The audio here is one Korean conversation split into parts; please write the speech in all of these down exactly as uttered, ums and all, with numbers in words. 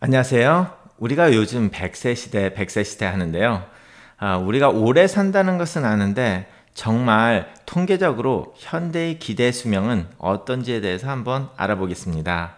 안녕하세요. 우리가 요즘 백 세 시대, 백 세 시대 하는데요. 아, 우리가 오래 산다는 것은 아는데 정말 통계적으로 현대의 기대 수명은 어떤지에 대해서 한번 알아보겠습니다.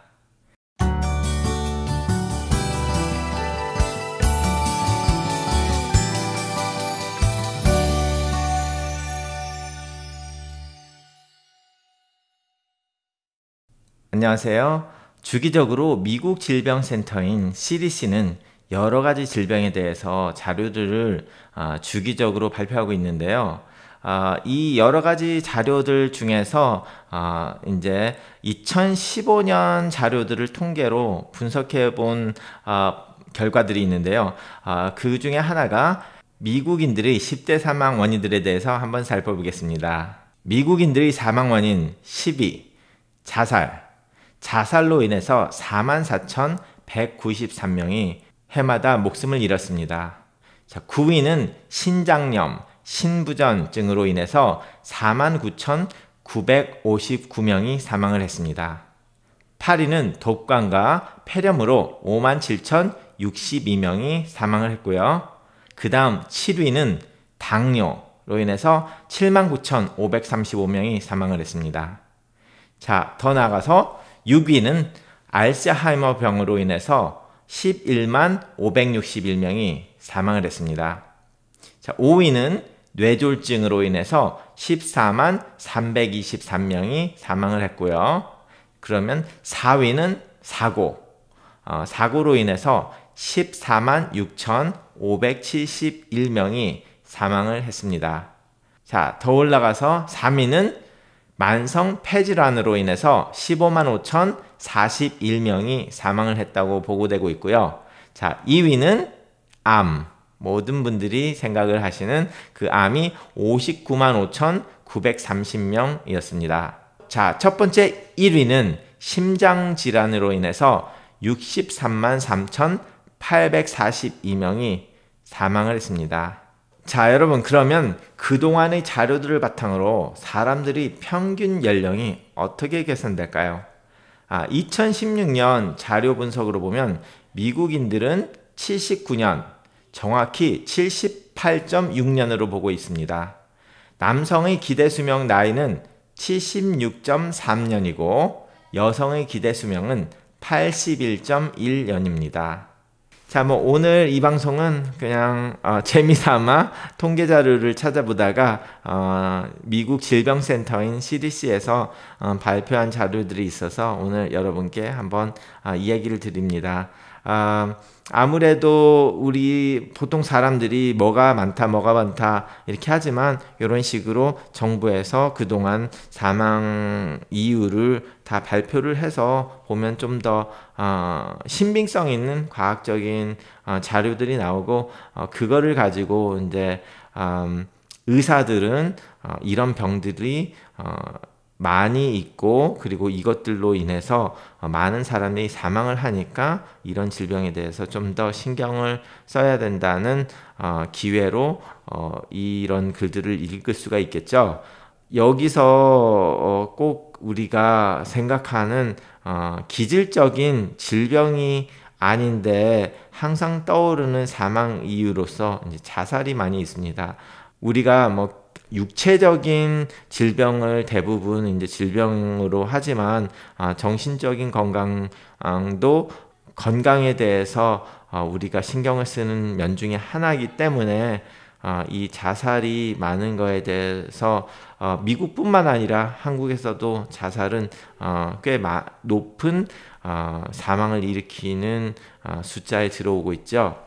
안녕하세요. 주기적으로 미국 질병센터인 씨디씨는 여러 가지 질병에 대해서 자료들을 주기적으로 발표하고 있는데요. 이 여러 가지 자료들 중에서 이제 이천십오 년 자료들을 통계로 분석해 본 결과들이 있는데요. 그 중에 하나가 미국인들의 십 대 사망 원인들에 대해서 한번 살펴보겠습니다. 미국인들의 사망 원인 십 위, 자살. 자살로 인해서 사만 사천백구십삼 명이 해마다 목숨을 잃었습니다. 자, 구 위는 신장염, 신부전증으로 인해서 사만 구천구백오십구 명이 사망을 했습니다. 팔 위는 독감과 폐렴으로 오만 칠천육십이 명이 사망을 했고요. 그 다음 칠 위는 당뇨로 인해서 칠만 구천오백삼십오 명이 사망을 했습니다. 자, 더 나아가서 육 위는 알츠하이머 병으로 인해서 십일만 오백육십일 명이 사망을 했습니다. 자, 오 위는 뇌졸중으로 인해서 십사만 삼백이십삼 명이 사망을 했고요. 그러면 사 위는 사고, 어, 사고로 인해서 십사만 육천오백칠십일 명이 사망을 했습니다. 자, 더 올라가서 삼 위는 만성 폐질환으로 인해서 십오만 오천사십일 명이 사망을 했다고 보고되고 있고요. 자, 이 위는 암. 모든 분들이 생각을 하시는 그 암이 오십구만 오천구백삼십 명이었습니다. 자, 첫 번째 일 위는 심장질환으로 인해서 육십삼만 삼천팔백사십이 명이 사망을 했습니다. 자, 여러분, 그러면 그동안의 자료들을 바탕으로 사람들이 평균 연령이 어떻게 계산될까요? 아, 이천십육 년 자료 분석으로 보면 미국인들은 칠십구 년, 정확히 칠십팔 점 육 년으로 보고 있습니다. 남성의 기대 수명 나이는 칠십육 점 삼 년이고 여성의 기대 수명은 팔십일 점 일 년입니다. 자, 뭐 오늘 이 방송은 그냥 어, 재미삼아 통계 자료를 찾아보다가 어, 미국 질병센터인 씨디씨에서 어, 발표한 자료들이 있어서 오늘 여러분께 한번 어, 이야기를 드립니다. 어, 아무래도 우리 보통 사람들이 뭐가 많다 뭐가 많다 이렇게 하지만 이런 식으로 정부에서 그동안 사망 이유를 다 발표를 해서 보면 좀 더 어, 신빙성 있는 과학적인 어, 자료들이 나오고 어, 그거를 가지고 이제 음, 의사들은 어, 이런 병들이 어, 많이 있고 그리고 이것들로 인해서 많은 사람이 사망을 하니까 이런 질병에 대해서 좀 더 신경을 써야 된다는 어, 기회로 어, 이런 글들을 읽을 수가 있겠죠. 여기서 어, 꼭 우리가 생각하는 어, 기질적인 질병이 아닌데 항상 떠오르는 사망 이유로서 이제 자살이 많이 있습니다. 우리가 뭐 육체적인 질병을 대부분 이제 질병으로 하지만 아, 정신적인 건강도 건강에 대해서 아, 우리가 신경을 쓰는 면 중에 하나이기 때문에 아, 이 자살이 많은 거에 대해서 어, 미국뿐만 아니라 한국에서도 자살은 어, 꽤 마, 높은 어, 사망을 일으키는 어, 숫자에 들어오고 있죠.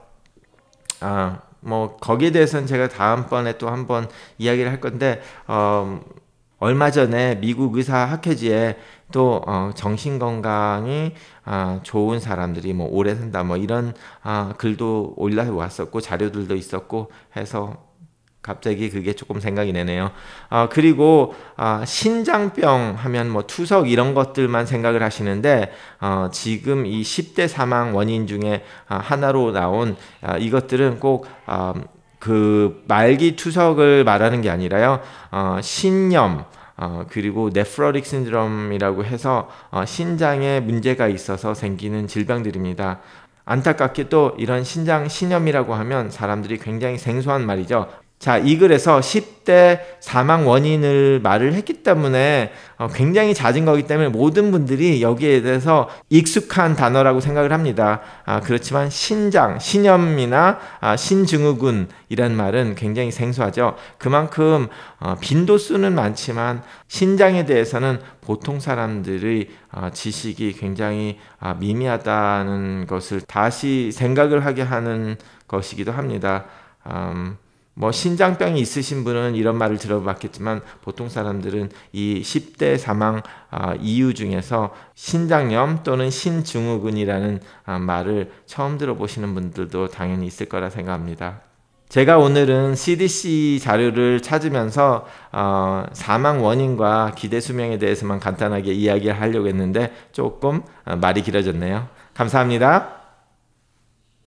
아, 뭐 거기에 대해서는 제가 다음번에 또 한번 이야기를 할 건데 어, 얼마 전에 미국 의사학회지에 또 어, 정신건강이 어, 좋은 사람들이 뭐 오래 산다 뭐 이런 어, 글도 올라왔었고 자료들도 있었고 해서 갑자기 그게 조금 생각이 나네요. 어, 그리고 어, 신장병 하면 뭐 투석 이런 것들만 생각을 하시는데 어, 지금 이 십 대 사망 원인 중에 어, 하나로 나온 어, 이것들은 꼭 어, 그 말기 투석을 말하는 게 아니라요. 어, 신염 어, 그리고 네프로틱 신드롬이라고 해서 어, 신장에 문제가 있어서 생기는 질병들입니다. 안타깝게도 이런 신장 신염이라고 하면 사람들이 굉장히 생소한 말이죠. 자, 이 글에서 십 대 사망 원인을 말을 했기 때문에 굉장히 잦은 거기 때문에 모든 분들이 여기에 대해서 익숙한 단어라고 생각을 합니다. 아, 그렇지만 신장, 신염이나 아, 신증후군이라는 말은 굉장히 생소하죠. 그만큼 어, 빈도수는 많지만 신장에 대해서는 보통 사람들의 어, 지식이 굉장히 아, 미미하다는 것을 다시 생각을 하게 하는 것이기도 합니다. 음, 뭐 신장병이 있으신 분은 이런 말을 들어봤겠지만 보통 사람들은 이 십 대 사망 아, 이유 중에서 신장염 또는 신증후군이라는 아, 말을 처음 들어보시는 분들도 당연히 있을 거라 생각합니다. 제가 오늘은 씨디씨 자료를 찾으면서 어, 사망 원인과 기대 수명에 대해서만 간단하게 이야기를 하려고 했는데 조금 어, 말이 길어졌네요. 감사합니다.